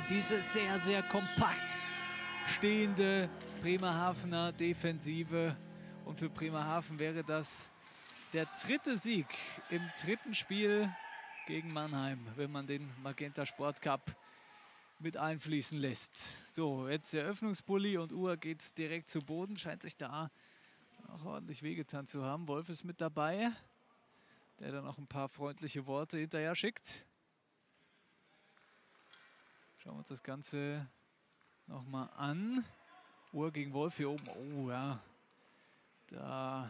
diese sehr, sehr kompakt stehende Bremerhavener Defensive. Und für Bremerhaven wäre das der 3. Sieg im 3. Spiel gegen Mannheim, wenn man den Magenta Sport Cup mit einfließen lässt. So, jetzt der Eröffnungsbully und Uhr geht direkt zu Boden. Scheint sich da auch ordentlich wehgetan zu haben. Wolf ist mit dabei, der dann auch ein paar freundliche Worte hinterher schickt. Schauen wir uns das Ganze nochmal an. Uhr gegen Wolf hier oben. Oh ja, da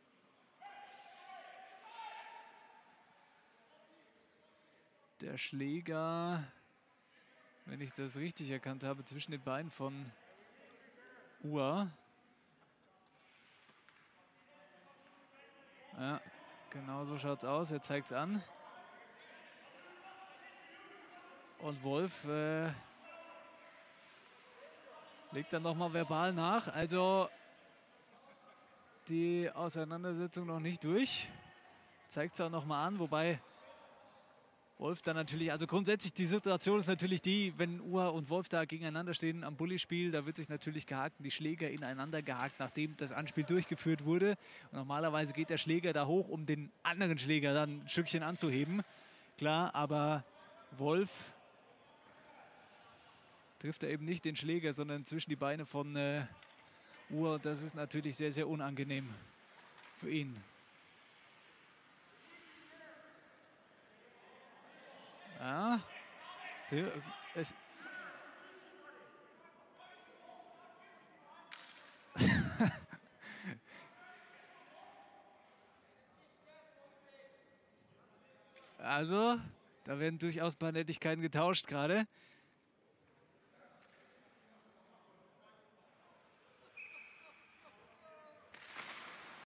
der Schläger, wenn ich das richtig erkannt habe, zwischen den Beinen von Uhr. Ja, genau so schaut es aus. Er zeigt es an. Und Wolf legt dann nochmal verbal nach. Also die Auseinandersetzung noch nicht durch. Zeigt es auch nochmal an, wobei Wolf dann natürlich, also grundsätzlich die Situation ist natürlich die, wenn Uhr und Wolf da gegeneinander stehen am Bulli-Spiel, da wird sich natürlich gehakt und die Schläger ineinander gehakt, nachdem das Anspiel durchgeführt wurde. Und normalerweise geht der Schläger da hoch, um den anderen Schläger dann ein Stückchen anzuheben. Klar, aber Wolf trifft er eben nicht den Schläger, sondern zwischen die Beine von Uhr. Und das ist natürlich sehr, sehr unangenehm für ihn. Ja, es also, da werden durchaus ein paar Nettigkeiten getauscht gerade.